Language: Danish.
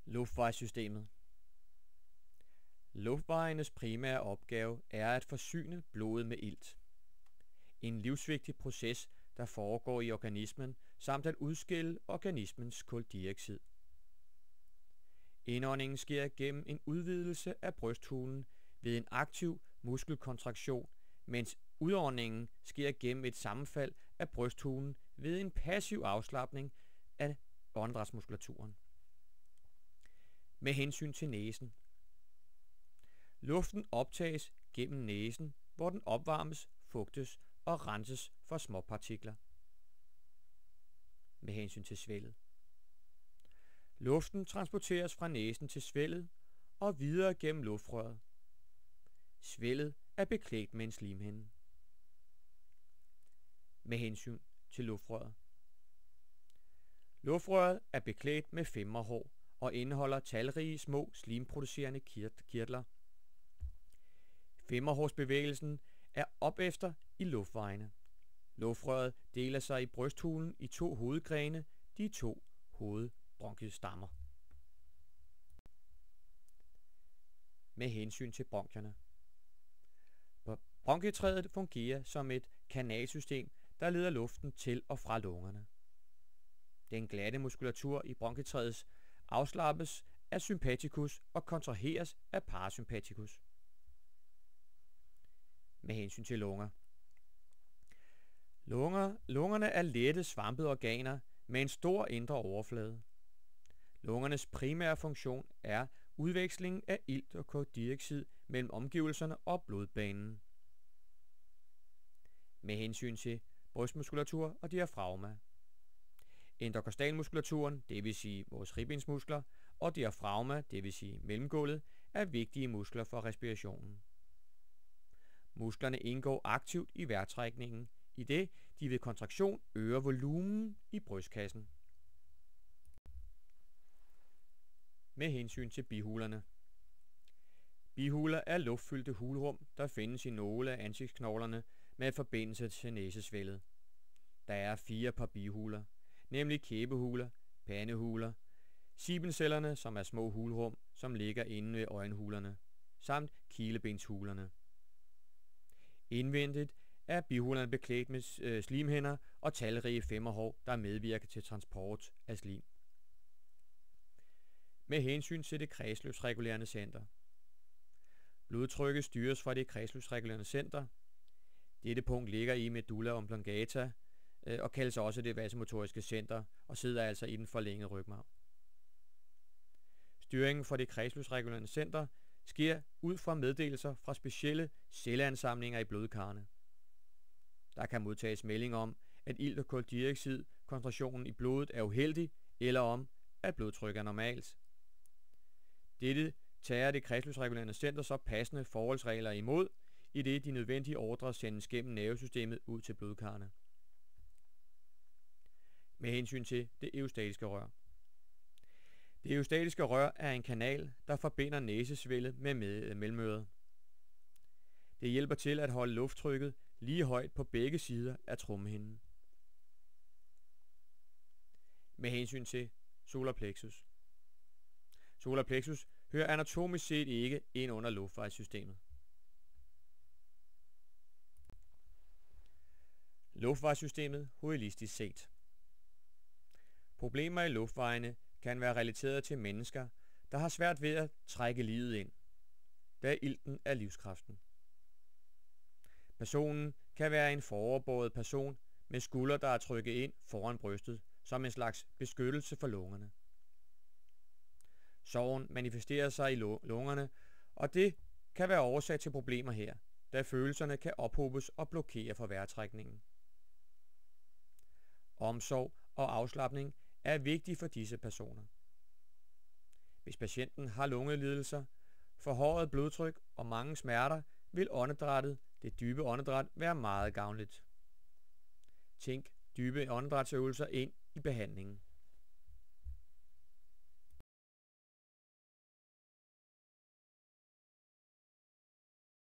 Luftvejssystemet. Luftvejenes primære opgave er at forsyne blodet med ilt. En livsvigtig proces, der foregår i organismen, samt at udskille organismens kuldioxid. Indåndingen sker gennem en udvidelse af brysthulen ved en aktiv muskelkontraktion, mens udåndingen sker gennem et sammenfald af brysthulen ved en passiv afslapning af åndedrætsmuskulaturen. Med hensyn til næsen. Luften optages gennem næsen, hvor den opvarmes, fugtes og renses for småpartikler. Med hensyn til svælget. Luften transporteres fra næsen til svælget og videre gennem luftrøret. Svælget er beklædt med en slimhinde. Med hensyn til luftrøret. Luftrøret er beklædt med femmerhår og indeholder talrige små slimproducerende kirtler. Femmerhårsbevægelsen er opefter i luftvejene. Luftrøret deler sig i brysthulen i to hovedgrene, de to hovedbronkiestammer. Med hensyn til bronkierne. Bronkietræet fungerer som et kanalsystem, der leder luften til og fra lungerne. Den glatte muskulatur i bronkietræet afslappes af sympaticus og kontraheres af parasympaticus. Med hensyn til lunger. Lungerne er lette svampede organer med en stor indre overflade. Lungernes primære funktion er udveksling af ilt og kuldioxid mellem omgivelserne og blodbanen. Med hensyn til brystmuskulatur og diafragma. Interkostalmuskulaturen, det vil sige vores ribbensmuskler, og diafragma, det vil sige mellemgulvet, er vigtige muskler for respirationen. Musklerne indgår aktivt i vejrtrækningen, idet de ved kontraktion øger volumen i brystkassen. Med hensyn til bihulerne. Bihuler er luftfyldte hulrum, der findes i nogle af ansigtsknoglerne med forbindelse til næsesvælget. Der er 4 par bihuler, nemlig kæbehuler, pandehuler, sibelcellerne, som er små hulrum, som ligger inde ved øjenhulerne, samt kilebenshulerne. Indvendigt er bihulerne beklædt med slimhinder og talrige femmerhår, der medvirker til transport af slim. Med hensyn til det kredsløbsregulerende center. Blodtrykket styres fra det kredsløbsregulerende center. Dette punkt ligger i medulla oblongata og kaldes også det vasomotoriske center og sidder altså i den forlængede rygmarv. Styringen fra det kredsløbsregulerende center sker ud fra meddelelser fra specielle celleansamlinger i blodkarrene. Der kan modtages melding om, at ilt og kuldioxid koncentrationen i blodet er uheldig, eller om, at blodtrykket er normalt. Dette tager det kredsløbsregulerende center så passende forholdsregler imod, idet de nødvendige ordrer sendes gennem nervesystemet ud til blodkarrene. Med hensyn til det eustatiske rør. Det eustatiske rør er en kanal, der forbinder næsesvælget med mellemøret. Det hjælper til at holde lufttrykket lige højt på begge sider af trommehinden. Med hensyn til solar plexus. Solar plexus hører anatomisk set ikke ind under luftvejssystemet. Luftvejssystemet holistisk set. Problemer i luftvejene kan være relateret til mennesker, der har svært ved at trække livet ind, da ilten er livskraften. Personen kan være en foroverbøjet person med skuldre, der er trykket ind foran brystet, som en slags beskyttelse for lungerne. Sorgen manifesterer sig i lungerne, og det kan være årsag til problemer her, da følelserne kan ophobes og blokere for vejrtrækningen. Omsorg og afslapning er vigtigt for disse personer. Hvis patienten har lungelidelser, forhøjet blodtryk og mange smerter, vil åndedrættet, det dybe åndedræt, være meget gavnligt. Tænk dybe åndedrætsøvelser ind i behandlingen.